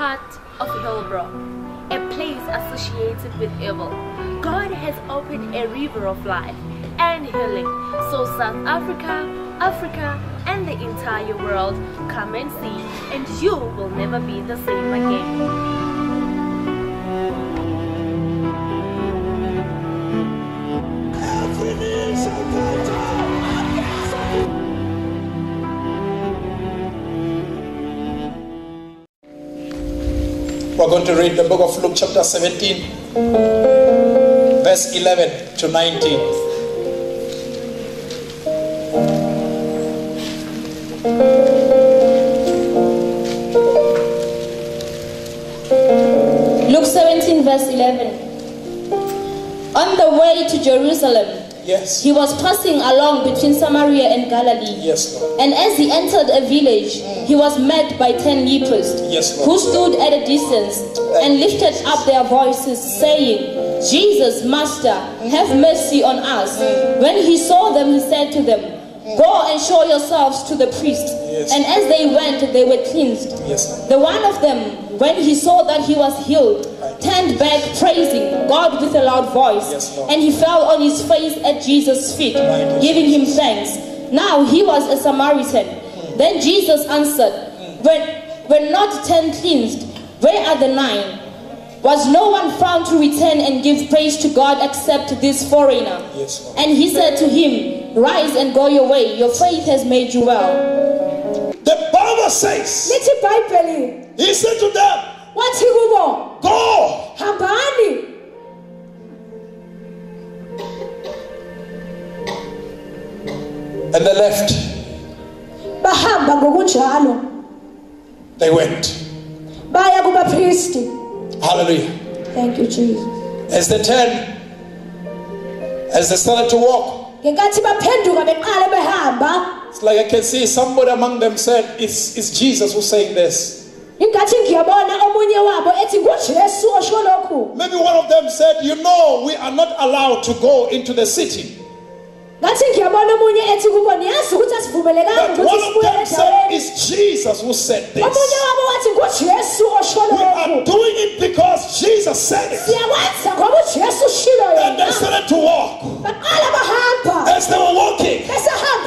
part of Hillbrow, a place associated with evil, God has opened a river of life and healing. So South Africa, Africa, and the entire world, come and see, and you will never be the same again. We're going to read the book of Luke chapter 17, verse 11 to 19. Luke 17 verse 11. On the way to Jerusalem, yes, he was passing along between Samaria and Galilee. Yes, Lord. And as he entered a village, he was met by 10 lepers, yes, Lord, who stood at a distance and lifted up their voices, saying, Jesus, Master, have mercy on us. When he saw them, he said to them, Go and show yourselves to the priest. Yes. And as they went, they were cleansed. Yes. The one of them, when he saw that he was healed, turned back praising God with a loud voice. Yes, Lord. And he fell on his face at Jesus' feet, giving him thanks. Now he was a Samaritan. Then Jesus answered, Were not 10 cleansed? Where are the 9? Was no one found to return and give praise to God except this foreigner? Yes, Lord. And he said to him, Rise and go your way. Your faith has made you well. The Bible says, he said to them, Go. And they left. They went. Hallelujah. Thank you, Jesus. As they turned, as they started to walk, it's like I can see somebody among them said, it's Jesus who's saying this. Maybe one of them said, you know, we are not allowed to go into the city. But one of them said, it's Jesus who said this. We are doing it because Jesus said it. And they started to walk. As they were walking, one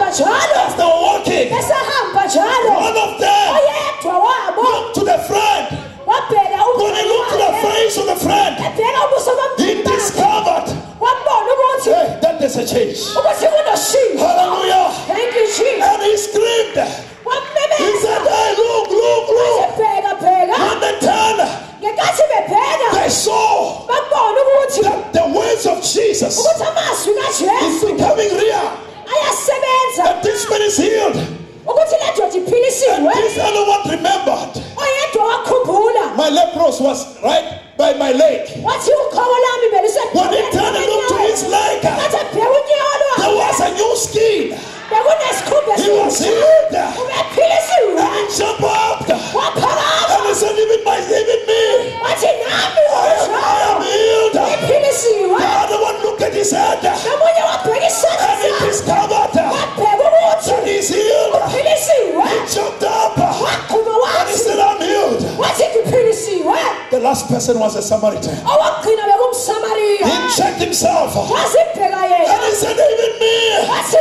of them looked to the friend. When he looked to the face of the friend, he discovered that there's a change. Hallelujah. Thank you, Jesus. And he screamed. He said, hey, look. When they turned, they saw that the words of Jesus is becoming real. That this man is healed. And this other one remembered. My leprosy was right by my leg. When he turned and looked to his leg, there was a new skin. He was healed. And he jumped up. And he said, even me. I am healed. The other one looked at his head. And he discovered that he's healed. He jumped up. And he said, I'm healed. The last person was a Samaritan. He checked himself. And he said, even me.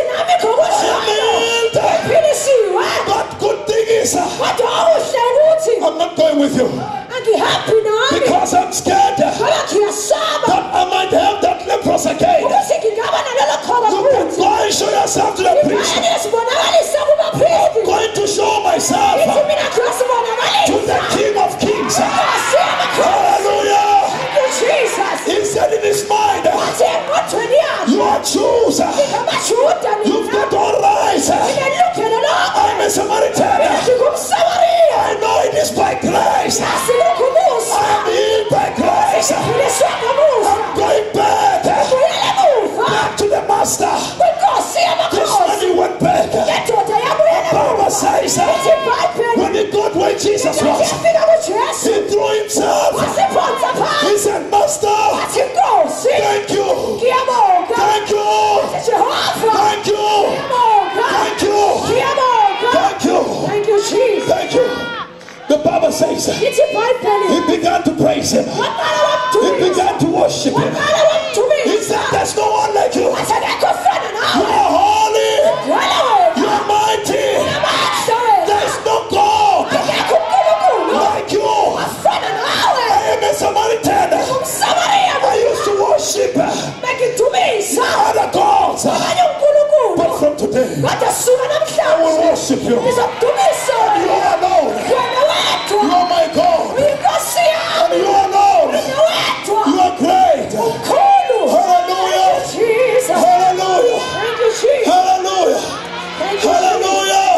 But good thing is, I'm not going with you. Because I'm scared that I might have that leprosy again. You can go and show yourself to the priest. I'm going to show myself to the King of Kings. Hallelujah. He said in his mind, you are Jews. You've got all rights. I'm a Samaritan. I know it is by grace. I'm healed by grace. I'm going back to the master. This man he went back. Bible says when he got where Jesus was, he threw himself. He said, Master, thank you. Thank you. Thank you. Thank you. Thank you. Thank you, Jesus. Thank you. The Bible says says he began to praise him. He began to worship him. He said, there's no one like you. You are holy. You are mighty. There's no God like you. I am a Samaritan. I used to worship other gods. But from today, I will worship you. You are alone. You are my God. And you are alone. You are great. Hallelujah. Hallelujah. Hallelujah. Hallelujah.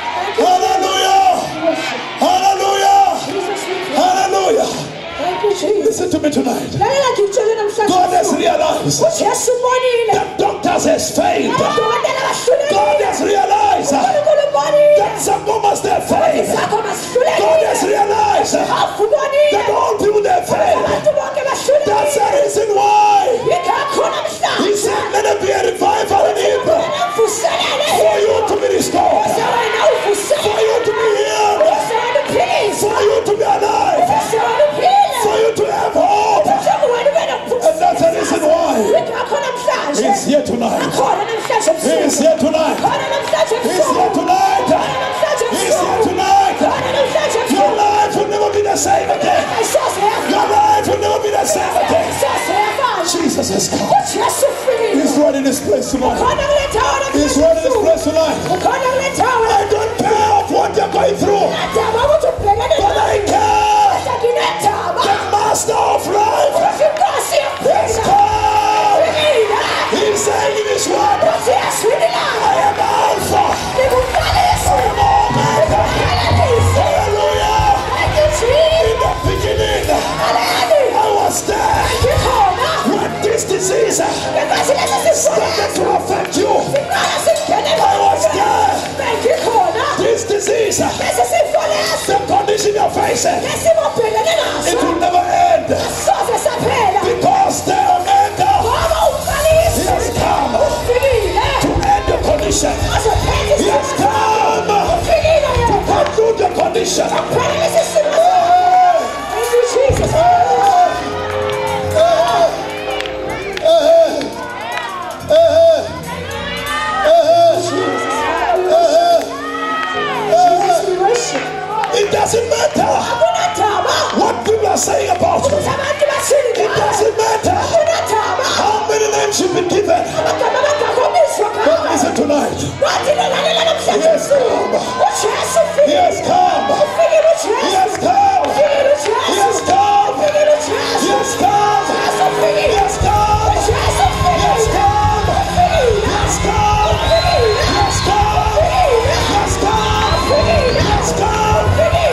Hallelujah. Hallelujah. Listen to me tonight. God has realized that doctors has failed. God has realized that some must have failed. God has realized that all people have failed. That's the reason why he said, let there be a revival in him. For you to be restored. For you to be healed. For you to be alive. For you to have hope. And that's the reason why he's here tonight. He's here tonight. He's here tonight. He's here tonight. Your life will never be the same again. Your life will never be the same again. Jesus has come. He's right in this place tonight. He's right in this place tonight. I don't care of what you're going through, but I care. The master of life has come. He's saying in his word, I am Alpha. I am Omega. Hallelujah. In the beginning, I was there. When this disease started to affect you, I was there. This disease, the condition you're facing, it will never end. Because the Omega, he has come to end the condition. He has come to conclude the condition. It doesn't matter what people are saying about you. It doesn't matter how many names you've been given. But listen tonight. He has come. He has come. He has come. He has come. He has come. He has come. He has come. He has come. He has come. He has come. He has come. He has come.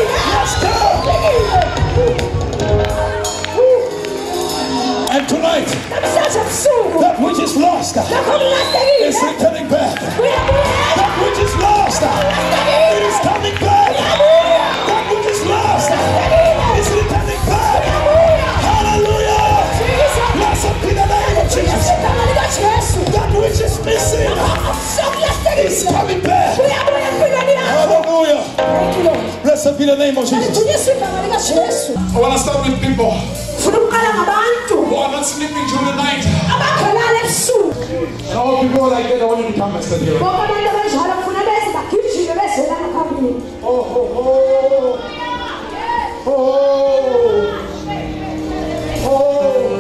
And tonight, that which is lost is returning back. That which is lost, it is coming back. That which is lost is returning back. Hallelujah. Blessed be the name of Jesus. That which is missing is coming back. Hallelujah. Blessed be the name of Jesus. I want to start with people who are not sleeping during the night. And all people like that, I want you to come and stand here. Oh, oh, oh. Oh, oh.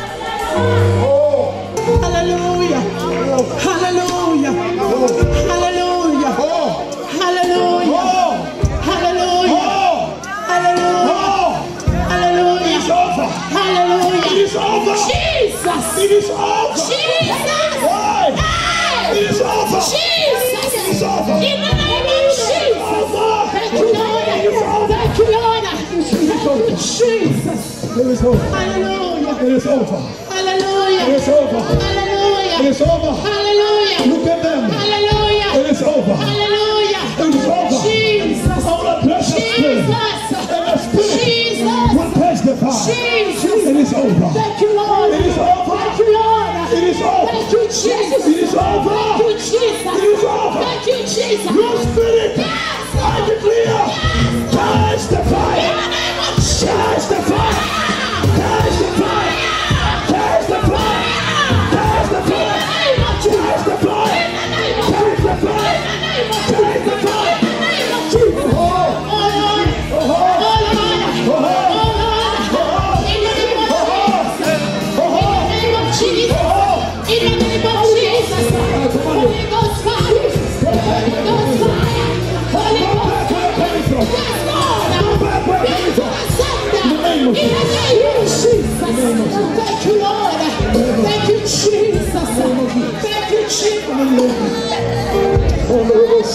Oh. Hallelujah. Hallelujah. Hallelujah. Hallelujah. Hallelujah. Hallelujah. Hallelujah. It's over. Hallelujah. It is over. Jesus. It is over. Jesus. Why? Hey. It is over. Jesus. It is over. In the name of Jesus. Thank you, Lord. Thank you, Lord. Jesus. It is over. Hallelujah. It is over. Hallelujah. It is over. Hallelujah. It is over. Hallelujah. Look at them. Hallelujah. It is over. Hallelujah. It is over. Jesus. All the precious spirit. Jesus. And the spirit Jesus. will testify. Jesus. It is over. Thank you, Lord. It is over. Thank you, Lord. It is over. Thank you, Jesus. It is over. Thank you, Jesus. It is over. Thank you, Jesus. Your spirit, Yes. I declare, testify. In the name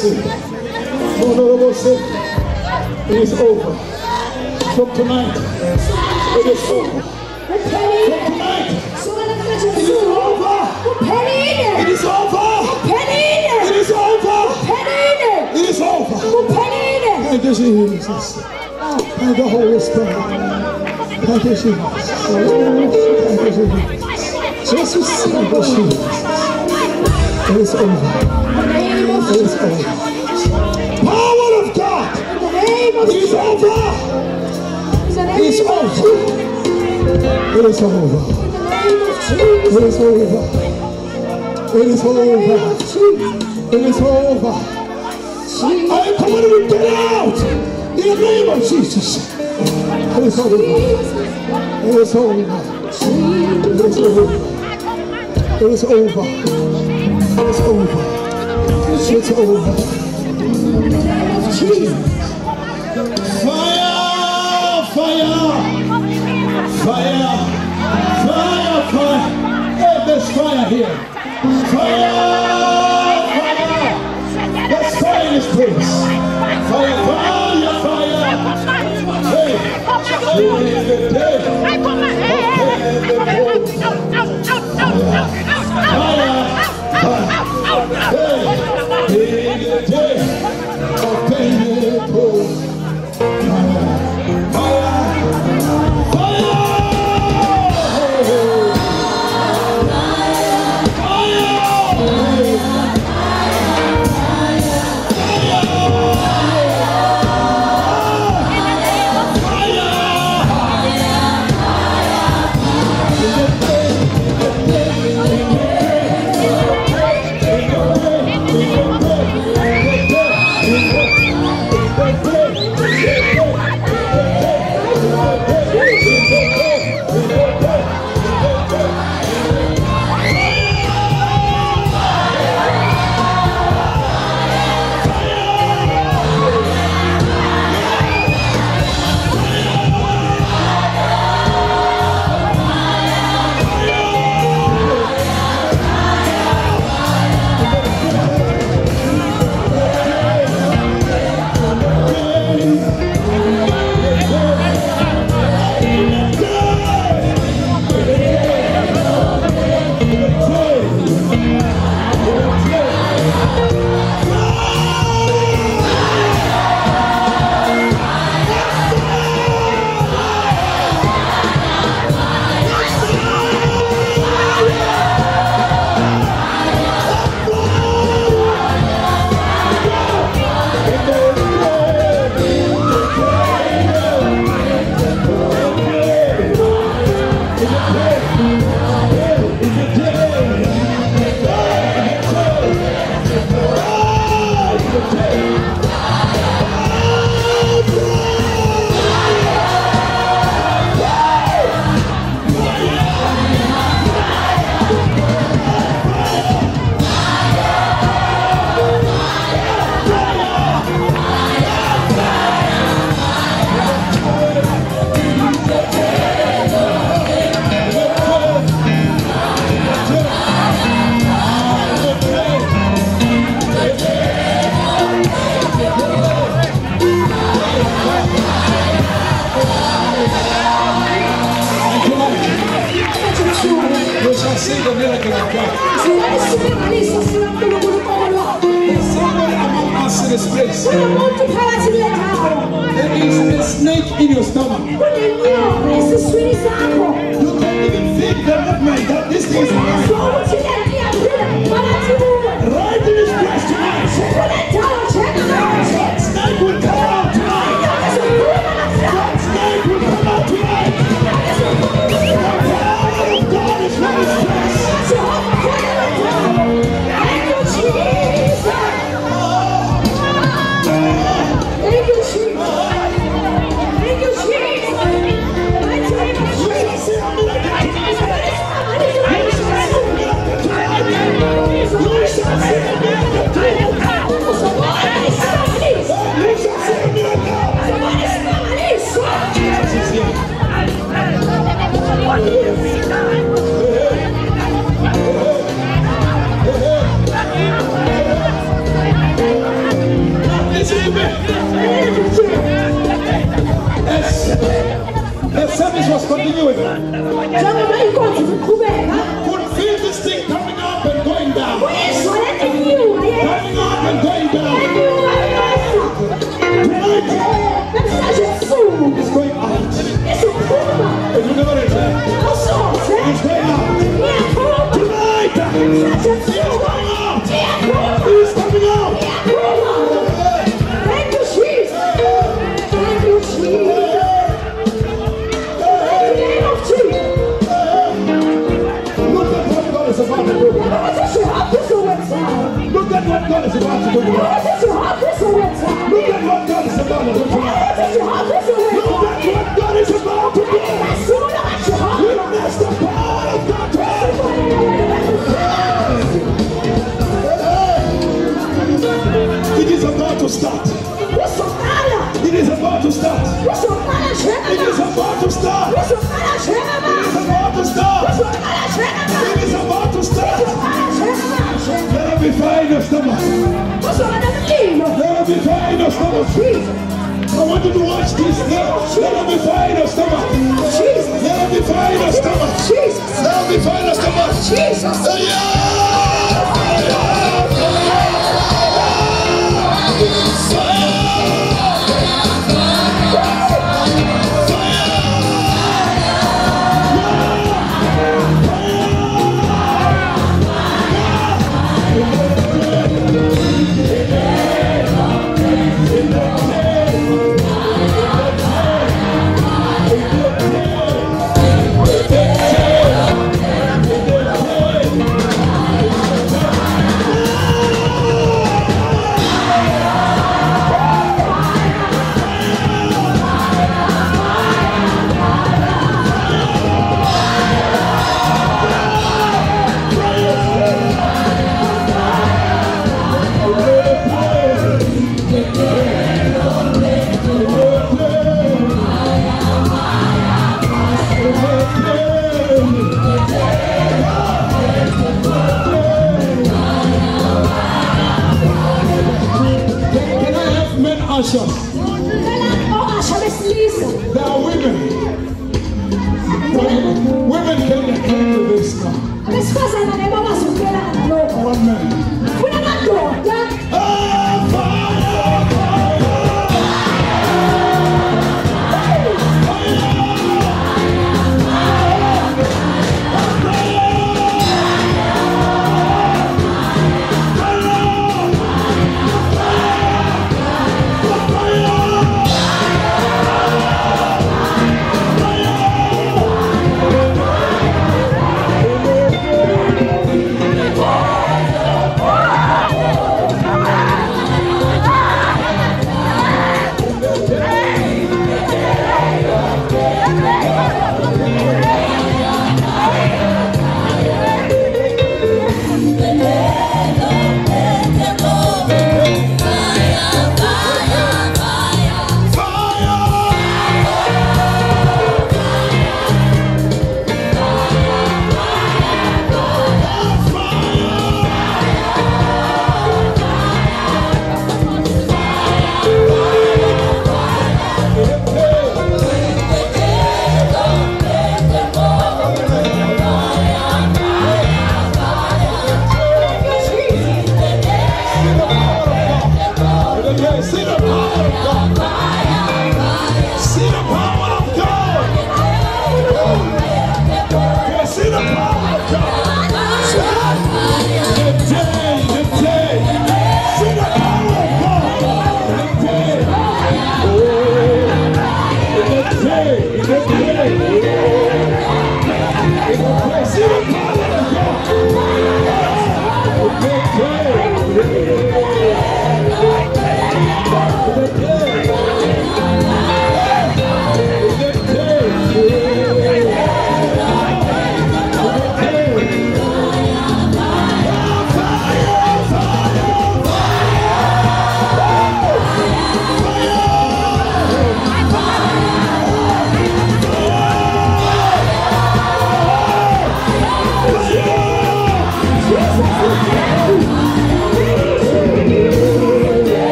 It is over. From tonight, it is over. From tonight, it is over. It is over. It is over. It is over. Thank you, Jesus. Thank the Holy Spirit. Thank you, Jesus. Thank you, Jesus. Just receive the Jesus. It is over. It is over. Power of God. It is over. It is over. It is over. It is over. It is over. It is over. I command you to get out in the name of Jesus. It is over. It is over. It is over. It is over. It is over. It's over. Fire! Fire! Fire! Fire! Fire! Hey, there's fire here. Fire! Fire! There's fire in this place. Fire! Fire! Fire! Hey! this place. There is a snake in your stomach. You can't even think that this thing is alive. Right in this place tonight. That snake will come out tonight. That snake will come out tonight. The power of God is in this place. The service was continuing. Could feel this thing coming up and going down. Coming up and going down. Tonight, it's going out. It will never return. It's going out. Tonight, it's going out. It's coming out. Thank you, Jesus. Thank you, Jesus. Look at what God is about to do. Look at what God is about to do. Look at what God is about to do. Look at what God is about to do. Witness the power of God. It is about to start. It is about to start. It is about to start. It is about to start. It is about to start. Let it be fire in your stomach. Let it be fire in your stomach. I want you to watch this now. Let it be fire in your stomach. Let it be fire in your stomach. Let it be fire in your stomach. There are women. Women can get into this now. One man.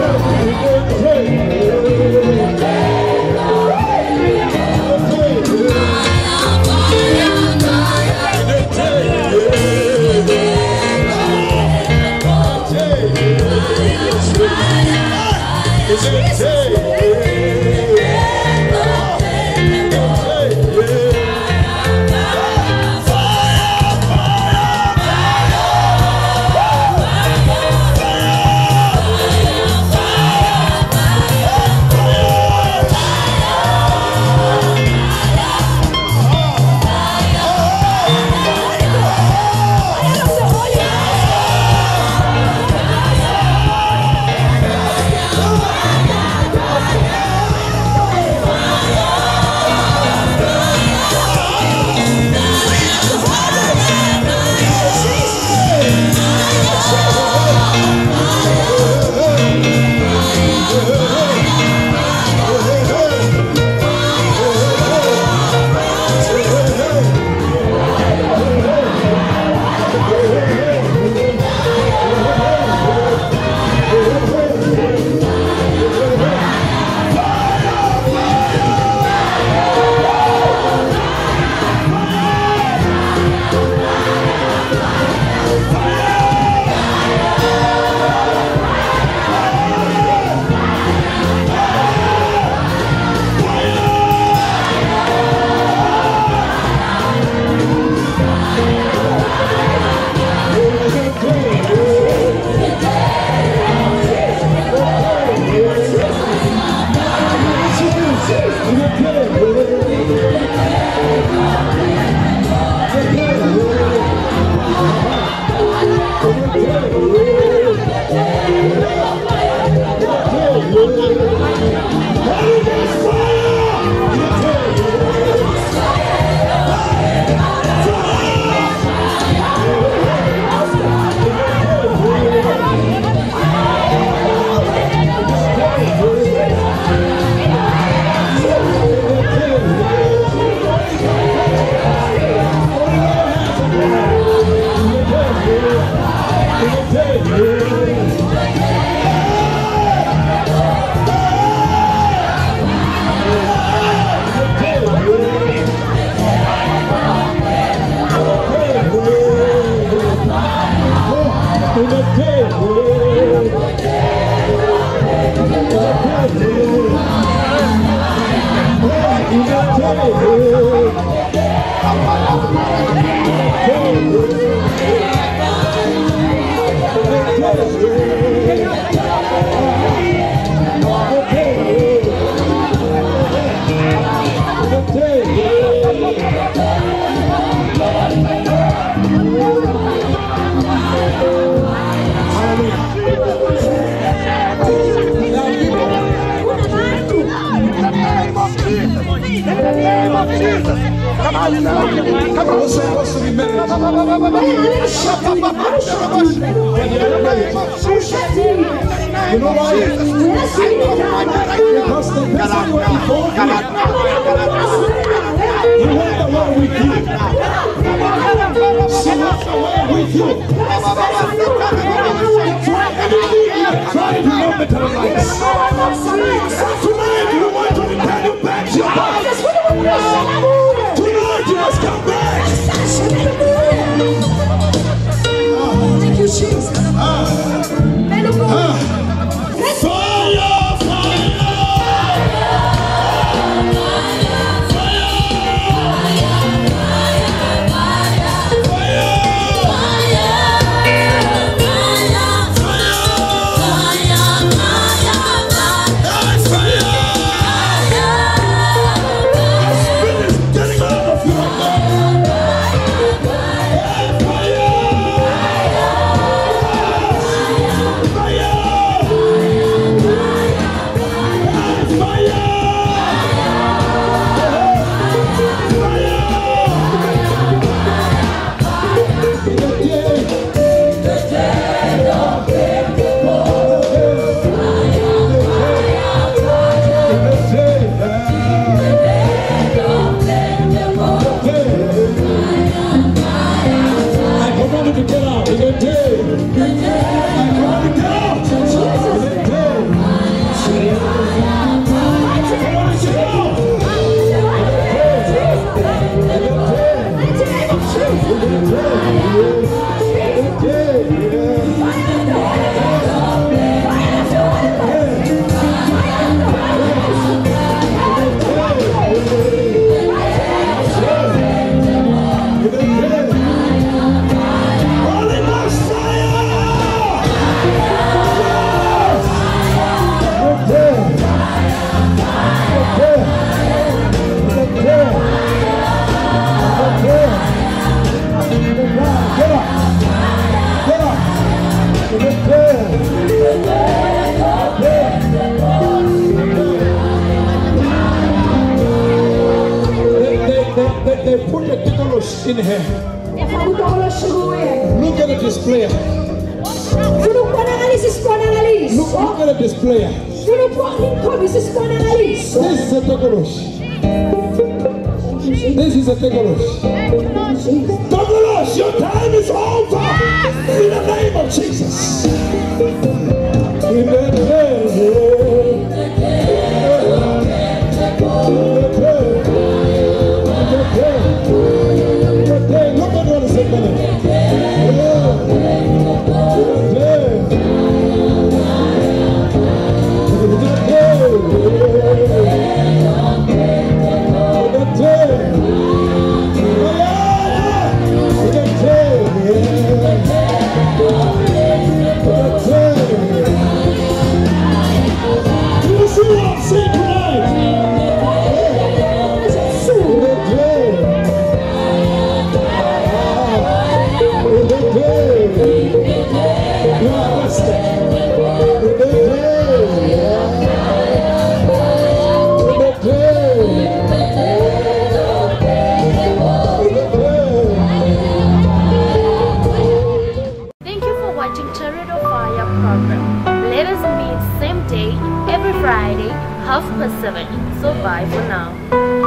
Fire! in here. Look at the displayer. Look at the displayer. This is a Tokolosh. This is a Tokolosh. Tokolosh, your time is over. In the name of Jesus. In the look at what is happening. Friday, 7:30. So bye for now.